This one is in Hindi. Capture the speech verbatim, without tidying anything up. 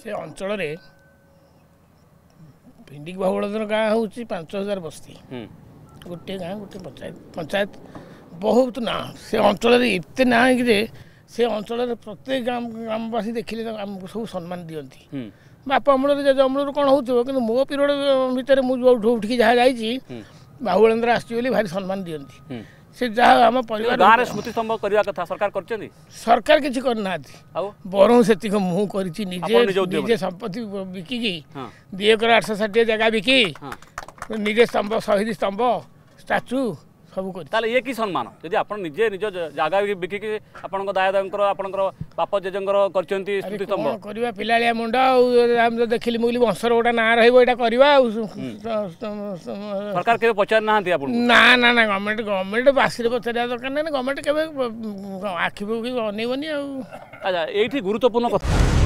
से अंचल भिंडिक बहुलधर गाँ हूँ पांच हजार बस्ती गोटे गाँ गोटे पंचायत पंचायत बहुत ना से अंचल एत ना कि से अंचल प्रत्येक ग्राम ग्रामवासी देखिले आमको सब सम्मान दिखती बाप अमल जज अमल कौन हो कि मो पीरियड भितर मुझे उठिकी जहाँ जाइए बाहुलेन्द्र आसली भारी सम्मान दिखती से जहाँ आम परिवार गाँव स्मृति स्तंभ करने कथा सरकार कर सरकार किसी करना बरं से मुँ करजे निजे संपत्ति बिकिकी दी एकर आठश षाठी जगह बिकी निजे स्तंभ शहीद स्तंभ स्टाचू सब कर ये कि सम्मान जदि आप निजे निज जगह बिकिकी आपण दायादार आपण बाप जेजंकर कर पिलालिया मुंड आम देखिली मुझे वंशर गोटे ना रहा करवा सरकार के पचार ना ना ना ना गवर्नमेंट गवर्नमेंट बासी पचार दरकार ना गवर्नमेंट के आखि अनैबनी। अच्छा ये गुरुत्वपूर्ण कथा